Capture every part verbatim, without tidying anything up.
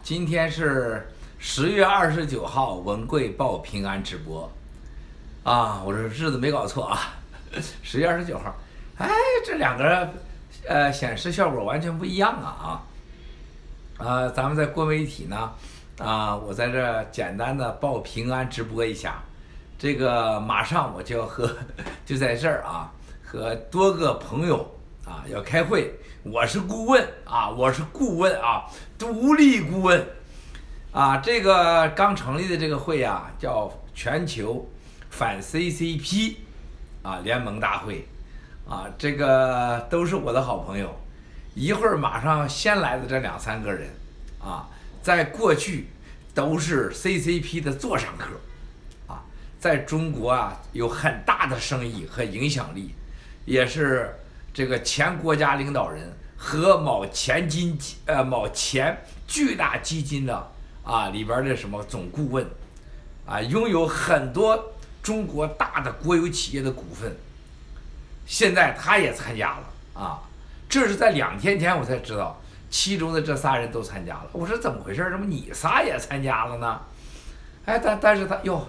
今天是十月二十九号，文贵报平安直播啊！我这日子没搞错啊，十月二十九号。哎，这两个呃显示效果完全不一样啊啊！呃，咱们在过媒体呢啊，我在这简单的报平安直播一下。这个马上我就要和就在这儿啊，和多个朋友啊要开会。我是顾问啊，我是顾问啊，独立顾问啊。这个刚成立的这个会啊，叫全球反 C C P 啊联盟大会啊，这个都是我的好朋友。一会儿马上先来的这两三个人啊，在过去都是 C C P 的座上客啊，在中国啊有很大的声誉和影响力，也是这个前国家领导人和某前金呃某前巨大基金的啊里边的什么总顾问啊，拥有很多中国大的国有企业的股份。现在他也参加了啊，这是在两天前我才知道，其中的这仨人都参加了。我说怎么回事？怎么你仨也参加了呢？哎，但但是他哟，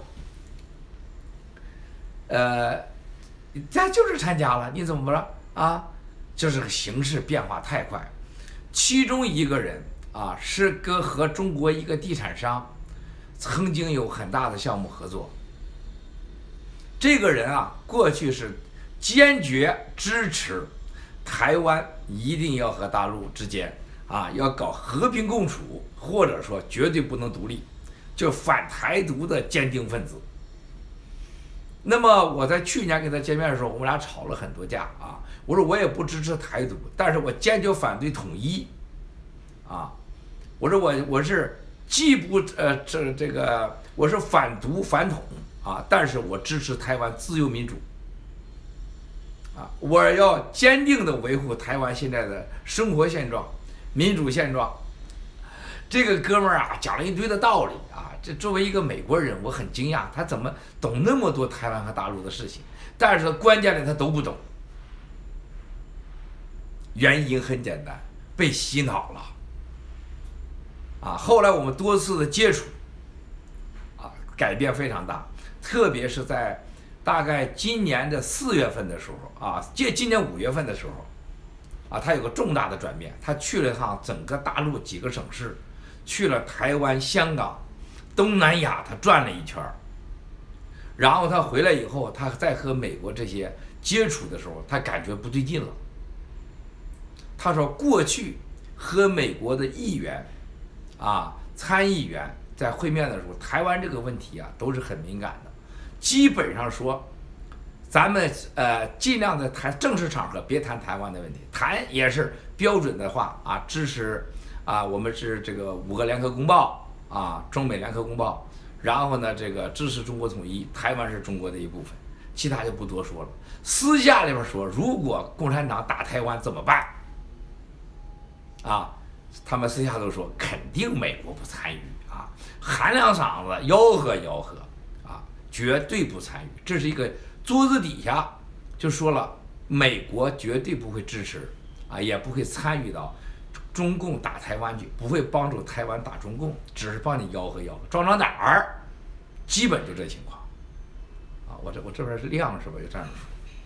呃，他就是参加了，你怎么了啊？就是个形势变化太快。其中一个人啊，是跟和中国一个地产商曾经有很大的项目合作。这个人啊，过去是坚决支持台湾一定要和大陆之间啊要搞和平共处，或者说绝对不能独立，就反台独的坚定分子。那么我在去年跟他见面的时候，我们俩吵了很多架啊。我说我也不支持台独，但是我坚决反对统一啊。我说我我是既不呃这这个我是反独反统啊，但是我支持台湾自由民主啊，我要坚定的维护台湾现在的生活现状、民主现状。这个哥们儿啊，讲了一堆的道理啊。这作为一个美国人，我很惊讶，他怎么懂那么多台湾和大陆的事情？但是关键的他都不懂。原因很简单，被洗脑了啊。后来我们多次的接触啊，改变非常大，特别是在大概今年的四月份的时候啊，接今年五月份的时候啊，他有个重大的转变，他去了趟整个大陆几个省市，去了台湾、香港、东南亚，他转了一圈儿。然后他回来以后，他在和美国这些接触的时候，他感觉不对劲了。他说，过去和美国的议员啊、参议员在会面的时候，台湾这个问题啊都是很敏感的，基本上说，咱们呃尽量的谈正式场合别谈台湾的问题，谈也是标准的话啊，支持啊，我们是这个五个联合公报啊，中美联合公报，然后呢这个支持中国统一，台湾是中国的一部分，其他就不多说了。私下里边说，如果共产党打台湾怎么办？啊，他们私下都说肯定美国不参与啊，喊两嗓子吆喝吆喝啊，绝对不参与。这是一个桌子底下就说了，美国绝对不会支持啊，也不会参与到中共打台湾去，不会帮助台湾打中共，只是帮你吆喝吆喝，壮壮胆儿，基本就这情况啊。我这我这边是亮是吧？就这样说。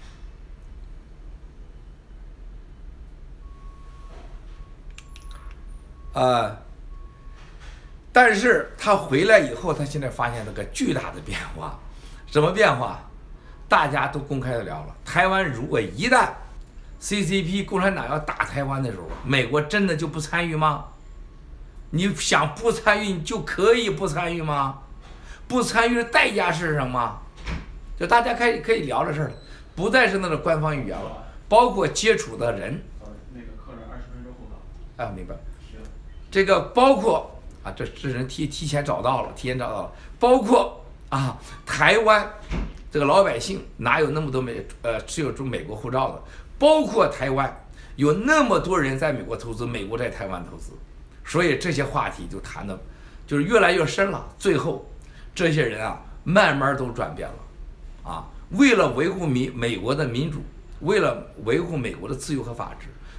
呃，但是他回来以后，他现在发现了个巨大的变化。什么变化？大家都公开的聊了，台湾如果一旦 C C P 共产党要打台湾的时候，美国真的就不参与吗？你想不参与，你就可以不参与吗？不参与的代价是什么？就大家可以可以聊这事儿了，不再是那个官方语言了，包括接触的人。 那个客人二十分钟后到。 啊，明白。这个包括啊，这这人提提前找到了，提前找到了，包括啊，台湾这个老百姓哪有那么多美呃持有中美国护照的？包括台湾有那么多人在美国投资，美国在台湾投资，所以这些话题就谈的就是越来越深了。最后这些人啊，慢慢都转变了啊，为了维护民美国的民主，为了维护美国的自由和法治，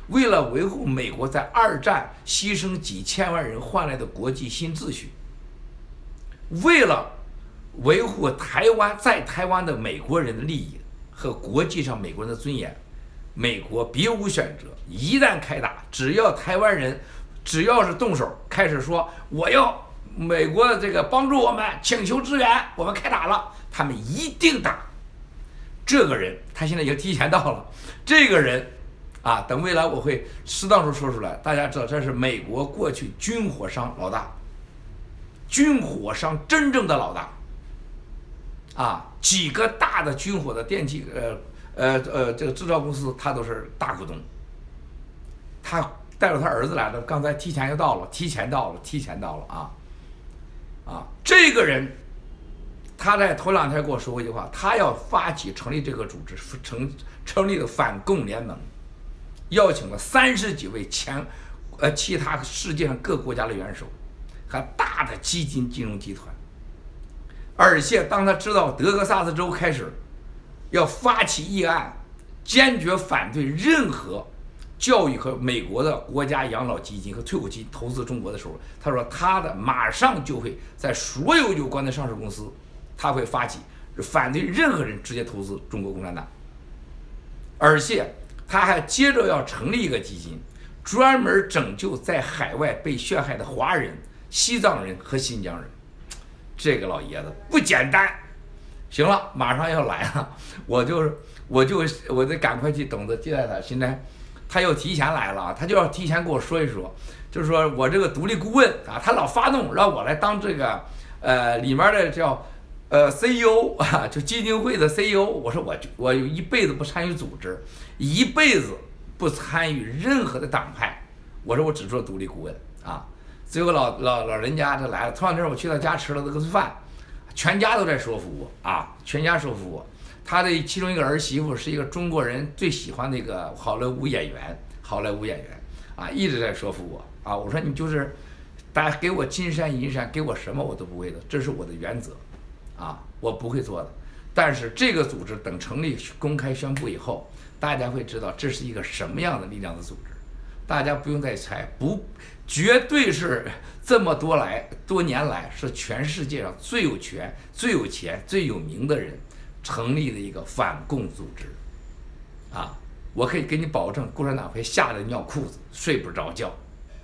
为了维护美国在二战牺牲几千万人换来的国际新秩序，为了维护台湾在台湾的美国人的利益和国际上美国人的尊严，美国别无选择，一旦开打，只要台湾人只要是动手，开始说我要美国这个帮助我们，请求支援，我们开打了，他们一定打。这个人他现在已经提前到了，这个人啊，等未来我会适当时候说出来，大家知道这是美国过去军火商老大，军火商真正的老大啊，几个大的军火的电器呃呃呃这个制造公司他都是大股东，他带着他儿子来的，刚才提前就到了，提前到了，提前到了啊啊！这个人，他在头两天跟我说过一句话，他要发起成立这个组织，成成立了反共联盟，邀请了三十几位前呃其他世界上各国家的元首和大的基金金融集团，而且当他知道德克萨斯州开始要发起议案，坚决反对任何教育和美国的国家养老基金和退休金投资中国的时候，他说他的马上就会在所有有关的上市公司，他会发起反对任何人直接投资中国共产党，而且他还接着要成立一个基金，专门拯救在海外被陷害的华人、西藏人和新疆人。这个老爷子不简单。行了，马上要来了，我就我就我得赶快去等着接待他。现在他又提前来了，他就要提前跟我说一说，就是说我这个独立顾问啊，他老发动让我来当这个呃里面的叫呃 C E O 啊，就基金会的 C E O。我说我我有一辈子不参与组织，一辈子不参与任何的党派，我说我只做独立顾问啊。最后老老老人家这来了，头两天我去他家吃了这个饭，全家都在说服我啊，全家说服我。他的其中一个儿媳妇是一个中国人最喜欢的一个好莱坞演员，好莱坞演员啊，一直在说服我啊。我说你就是大家给我金山银山，给我什么我都不会的，这是我的原则啊，我不会做的。但是这个组织等成立公开宣布以后，大家会知道这是一个什么样的力量的组织，大家不用再猜，不，绝对是这么多来多年来是全世界上最有权、最有钱、最有名的人成立的一个反共组织，啊，我可以给你保证，共产党会吓得尿裤子，睡不着觉。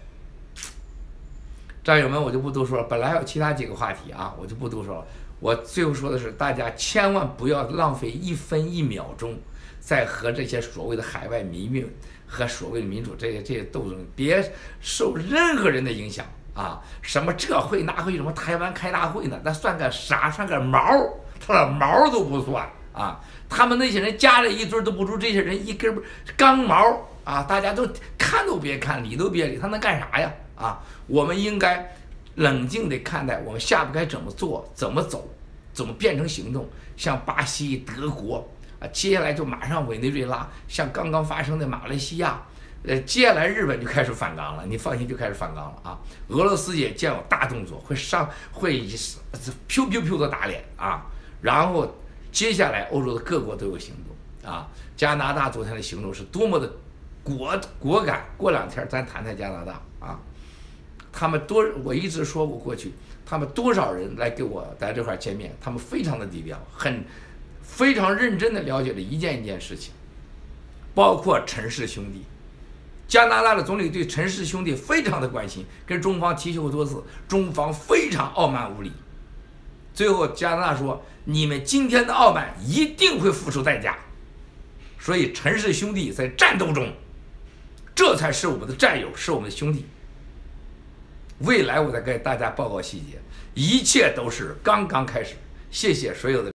战友们，我就不多说了，本来还有其他几个话题啊，我就不多说了。我最后说的是，大家千万不要浪费一分一秒钟，在和这些所谓的海外民运和所谓的民主这些这些斗争，别受任何人的影响啊！什么这会那会，什么台湾开大会呢？那算个啥？算个毛！他连毛都不算啊！他们那些人加了一堆都不如这些人一根钢毛啊！大家都看都别看，理都别理，他能干啥呀？啊！我们应该冷静地看待我们下步该怎么做、怎么走、怎么变成行动。像巴西、德国啊，接下来就马上委内瑞拉，像刚刚发生的马来西亚，呃，接下来日本就开始反刚了，你放心，就开始反刚了啊！俄罗斯也将有大动作，会上会以噗噗噗的打脸啊！然后接下来欧洲的各国都有行动啊！加拿大昨天的行动是多么的果果敢！过两天咱谈谈加拿大啊！他们多，我一直说过过去，他们多少人来跟我在这块见面，他们非常的低调，很非常认真的了解了一件一件事情，包括陈氏兄弟。加拿大的总理对陈氏兄弟非常的关心，跟中方提起过多次，中方非常傲慢无礼。最后加拿大说，你们今天的傲慢一定会付出代价。所以陈氏兄弟在战斗中，这才是我们的战友，是我们的兄弟。未来我再给大家报告细节，一切都是刚刚开始。谢谢所有的。